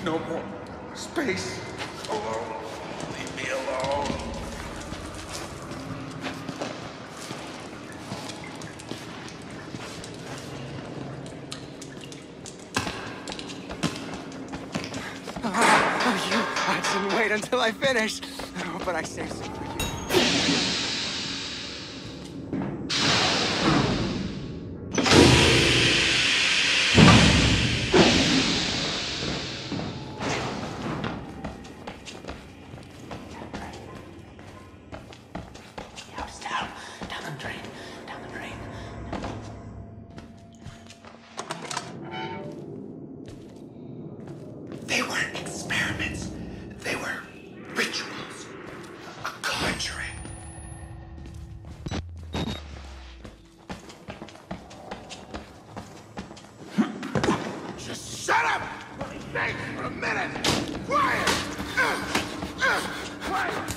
No more space. Alone. Leave me alone. I didn't wait until I finished. Oh, but I saved some for you. They weren't experiments. They were rituals. A conjuring. Just shut up! Let me think for a minute! Quiet! Quiet!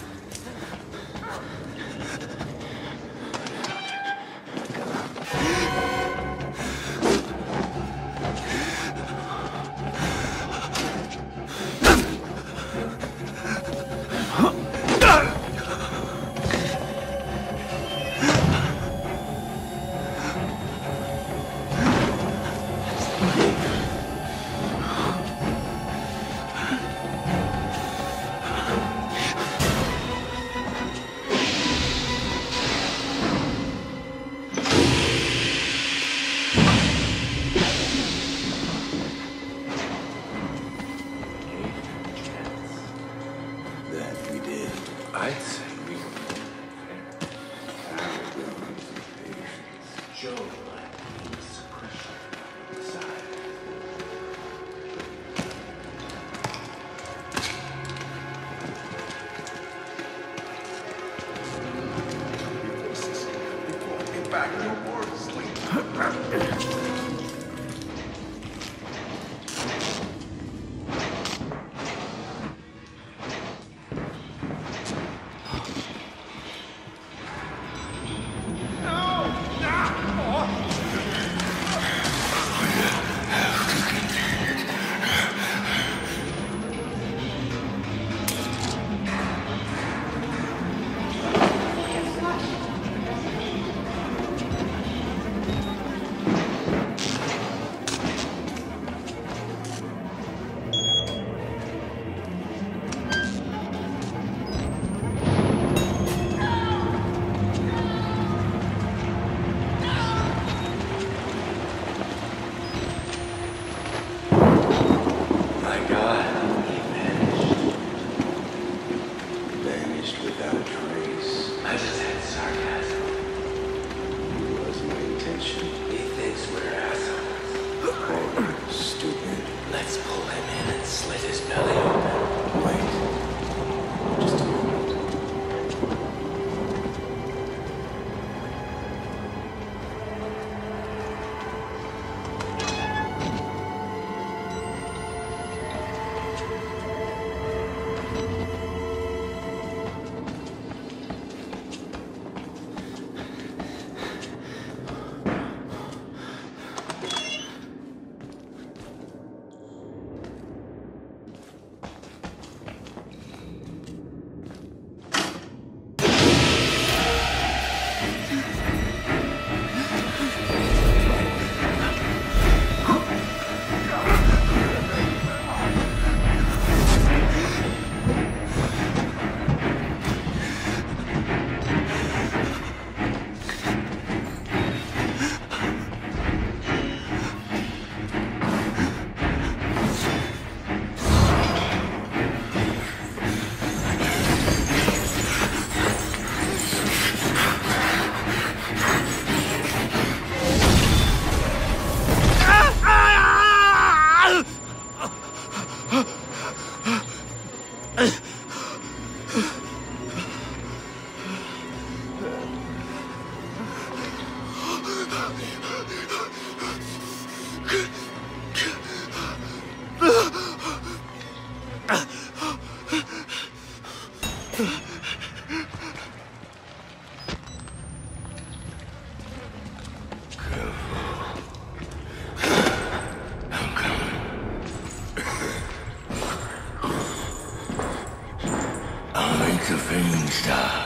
That we did. I'd say we were Joe like suppression inside. Before I get back, no more sleep. Stop.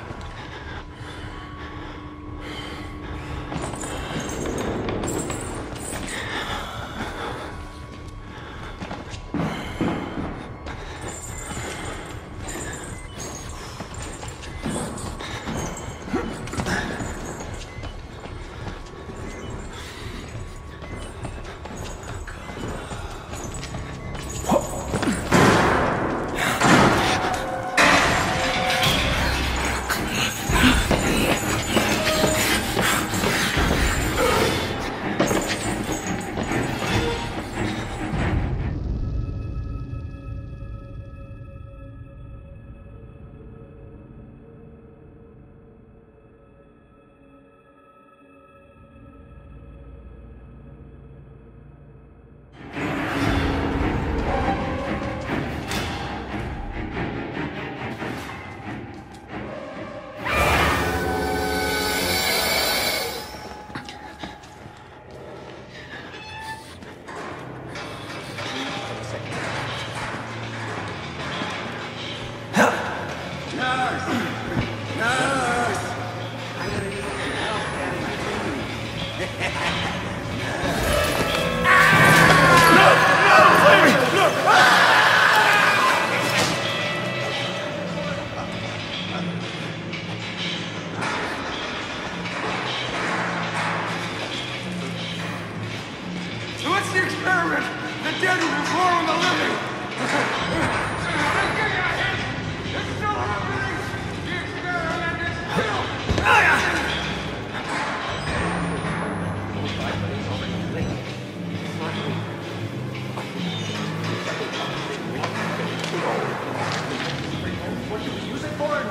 So what's the experiment? The dead will roar on the living! It's still happening! The experiment is still... What do we use it for?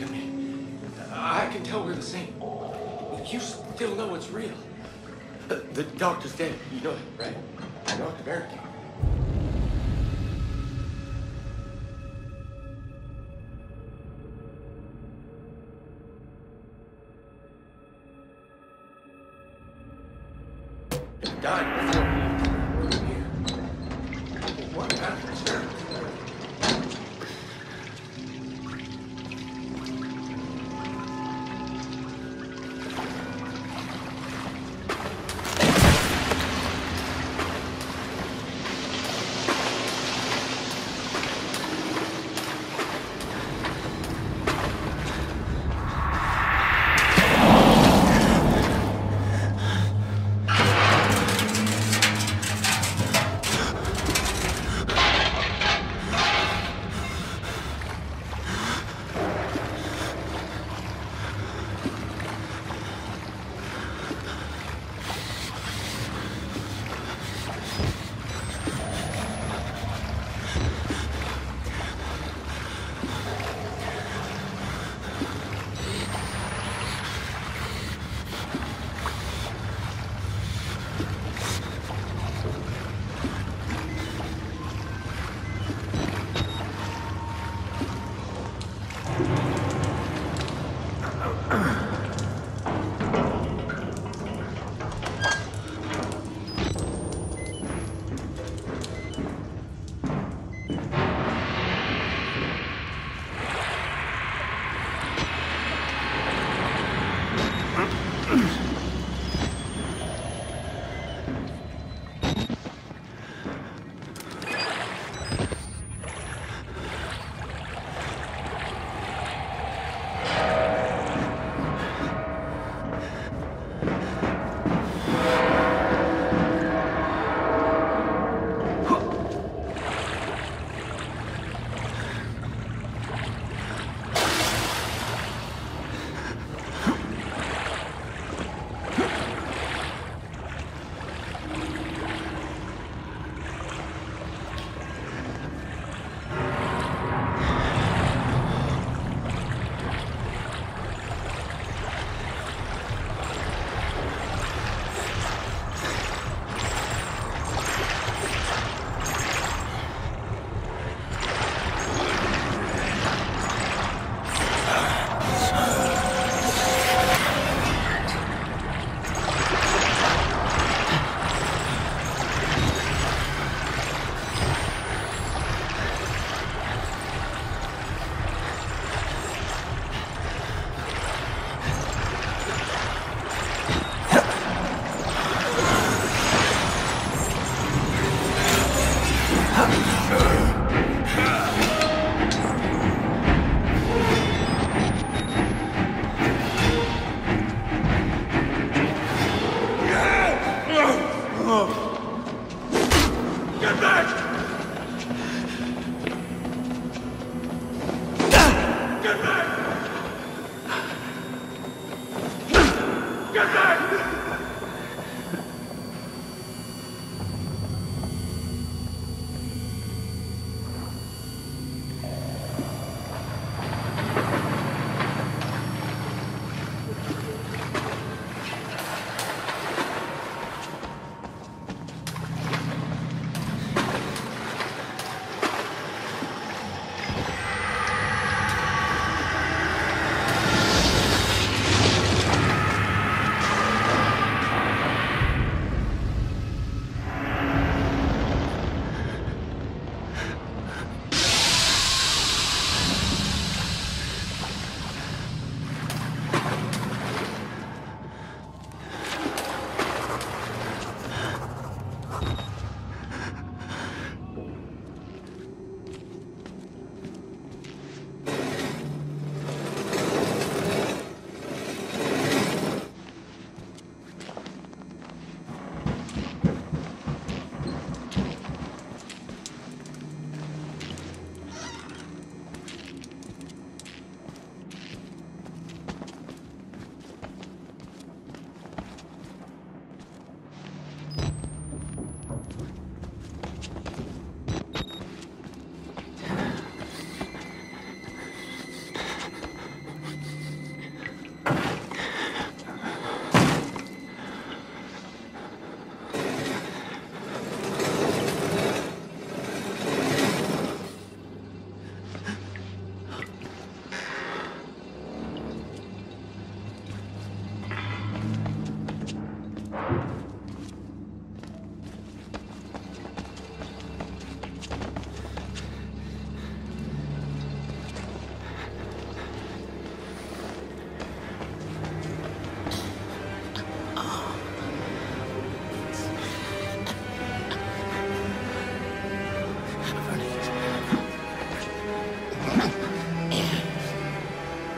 than me. I can tell we're the same. You still know it's real. The doctor's dead. You know that, right? Dr. Barrett. He died before we were here. What happened, sir? Get back! Get back! Get back!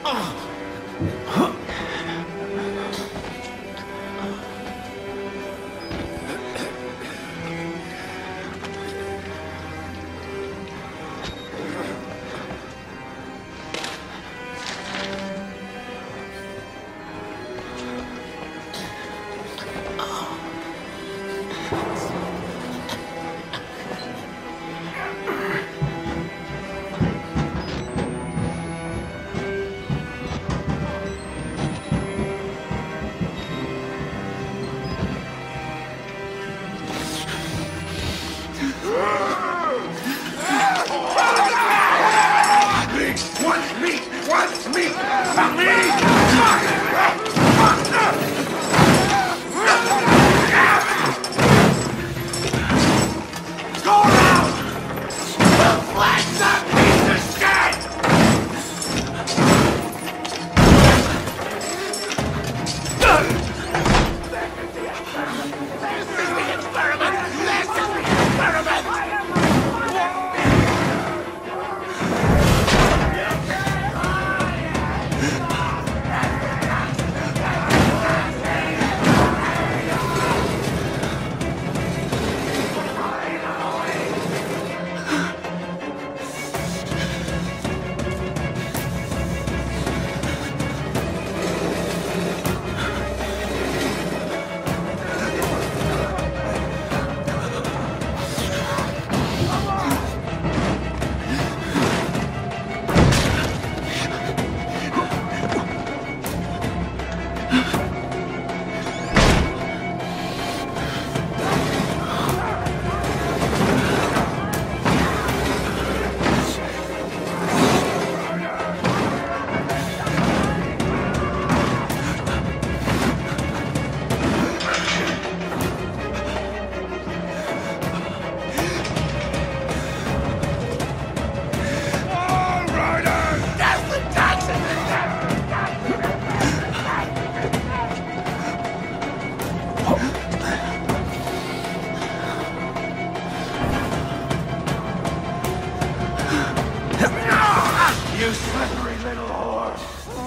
You slippery little whore!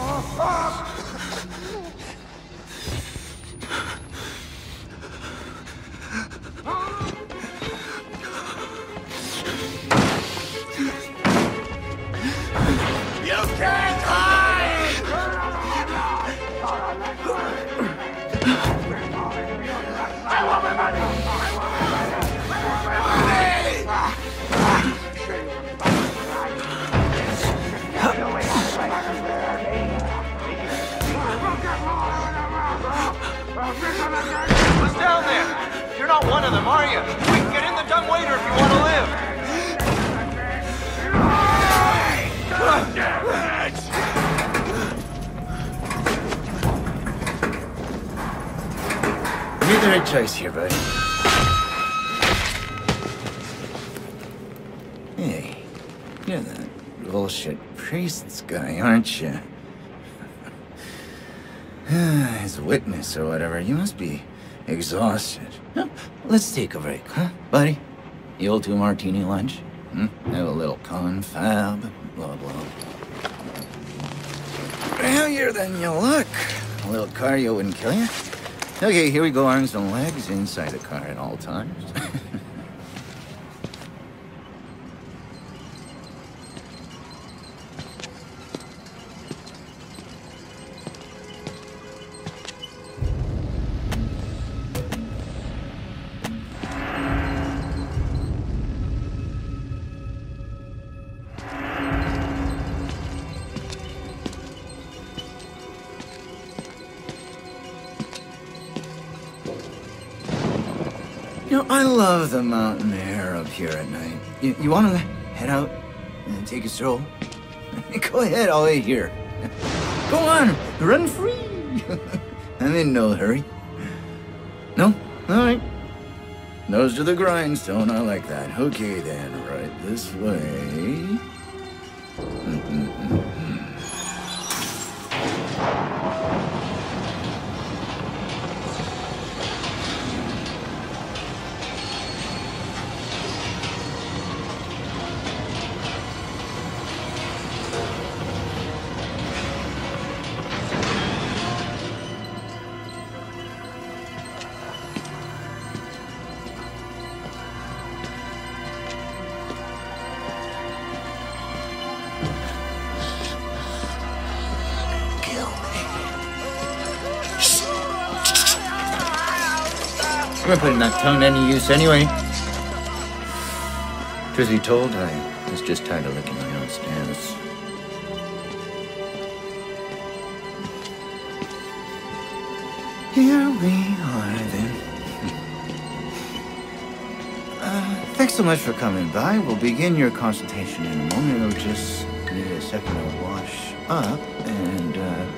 You can't hide! I want my money! I want my money! Who's down there? You're not one of them, are you? We can get in the dumbwaiter if you want to live. You made the right choice here, buddy. Hey, you're that bullshit priest's guy, aren't you? As a witness or whatever, you must be exhausted. Well, let's take a break, huh, buddy? The old 2-martini lunch? Have a little confab, blah, blah. Heavier than you look. A little cardio wouldn't kill you. Okay, here we go, arms and legs inside the car at all times. You know, I love the mountain air up here at night. You want to head out and take a stroll? Go ahead, I'll wait here. Go on, run free. I'm in no hurry. No? All right. Nose to the grindstone, I like that. Okay then, right this way. we're putting that tongue to any use anyway. Truth be told, I was just tired of licking my own stance. Here we are, then. Thanks so much for coming by. We'll begin your consultation in a moment. It'll just need a second to wash up and,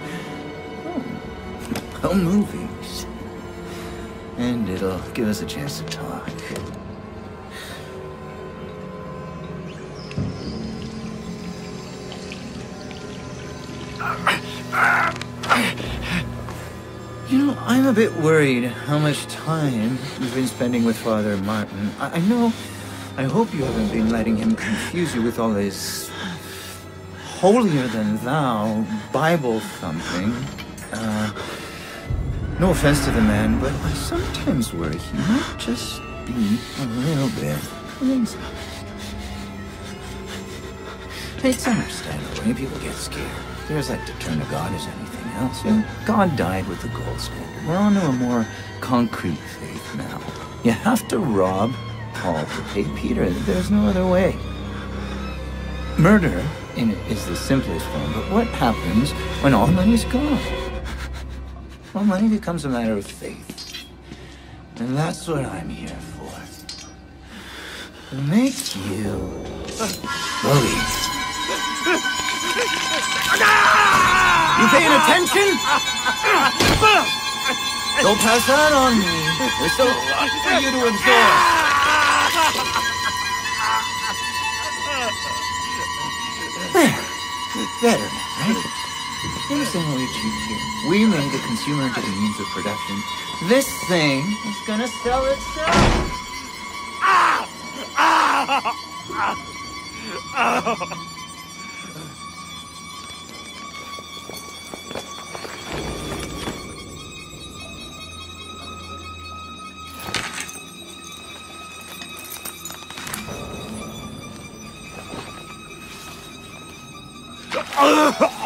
movies. And it'll give us a chance to talk. You know, I'm a bit worried how much time you've been spending with Father Martin. I hope you haven't been letting him confuse you with all his holier-than-thou Bible thumping. No offense to the man, but I sometimes worry he might just be a little bit crazy. It's understandable when people get scared. There's that to turn to God as anything else. And God died with the gold standard. We're on to a more concrete faith now. You have to rob Paul to pay Peter. There's no other way. Murder is the simplest form, but what happens when all money's gone? Well, money becomes a matter of faith. And that's what I'm here for. To make you believe. You paying attention? Don't pass that on me. There's so much for you to absorb. There. Better, right? You understand how we achieved here? We made the consumer into the means of production. This thing is gonna sell itself. Ugh!